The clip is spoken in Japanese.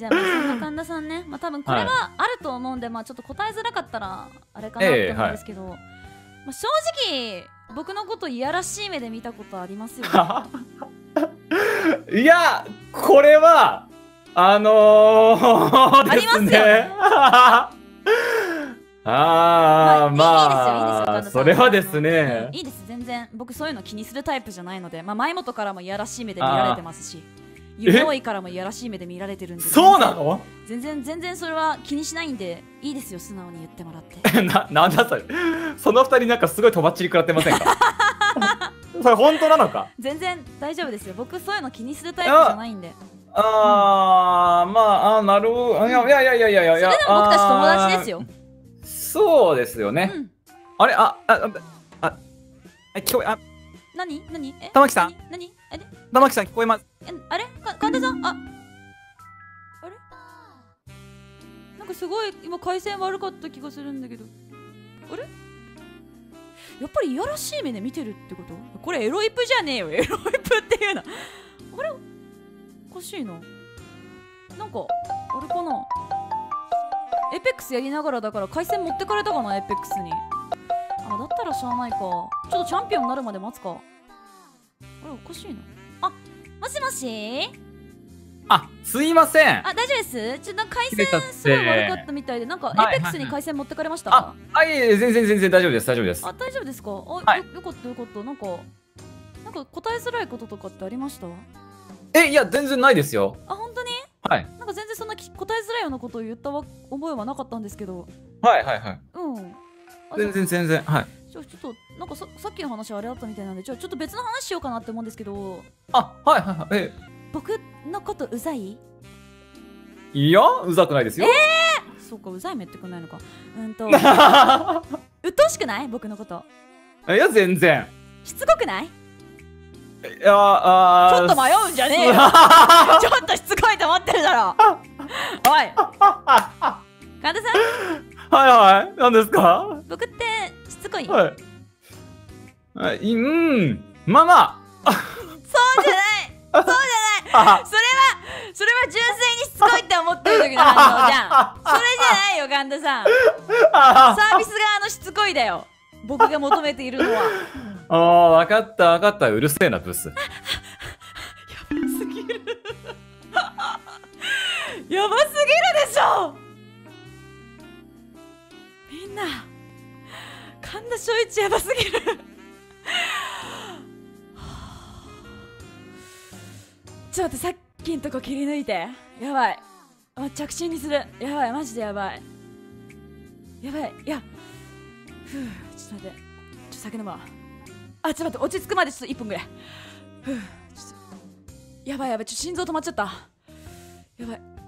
じゃあまあそんな神田さんね、まあ多分これはあると思うんで、まあちょっと答えづらかったらあれかなと思うんですけど、まあ正直僕のこといやらしい目で見たことありますよね。 いや、これはありますよね。 まあ、それはですね、 いいです、全然僕そういうの気にするタイプじゃないので、まあ前本からもいやらしい目で見られてますし、夢追いからもいやらしい目で見られてるんで、 そうなの？ 全然それは気にしないんでいいですよ、素直に言ってもらって。 なんだそれ、その二人なんかすごいとばっちり食らってませんか？それ本当なのか？ 全然大丈夫ですよ、僕そういうの気にするタイプじゃないんで。 まあ、なるほど。いや、 それでも僕たち友達ですよ。 そうですよね。あれ、聞こえ、 何玉木さん、玉木さん聞こえます。 あれ神田さん、あれなんかすごい今回線悪かった気がするんだけど、あれやっぱりいやらしい目で見てるってこと？これエロイプじゃねえよ、エロイプっていうの。あれおかしいな。なんかあれかな、エペックスやりながらだから回線持ってかれたかな、エペックスに。あ、だったらしゃあないか。ちょっとチャンピオンになるまで待つか。あれおかしいな。あ、もしもし。 すいません。 大丈夫です。ちょっと回線すごい悪かったみたいで、なんかエペックスに回線持ってかれました？ いえ、全然大丈夫です、大丈夫です。 大丈夫ですか？よかったよかった。なんか答えづらいこととかってありました？ いや、全然ないですよ。 本当に？ はい。 なんか全然そんな答えづらいようなことを言った覚えはなかったんですけど。 はい。全然、はい。 ちょっとなんかさっきの話あれだったみたいなんで、ちょっと別の話しようかなって思うんですけど。 はい。 僕のことうざい？ いや、うざくないですよ。 そうか、うざい目ってくんないのか。うっとうしくない？僕のこと。 いや、全然。 しつこくない？ いや、 ちょっと迷うんじゃねえよ。ちょっとしつこいと思ってるだろ。おい神田さん、 はい、何ですか？ 僕ってしつこい？ まあそうじゃないそれは純粋にしつこいって思ってる時の反応じゃん。それじゃないよ神田さん。サービス側のしつこいだよ、僕が求めているのは。 わかった、うるせえなブス。 やばすぎるやばすぎるでしょ。みんな神田正一やばすぎるちょっと待って、さっきんとこ切り抜いて。やばい、着信にする。やばい、マジでやばい。いや、ちょっと待って、酒飲むわ。ちょっと待って、落ち着くまでちょっと1分ぐらい。やばい、ちょっと心臓止まっちゃった。やばい。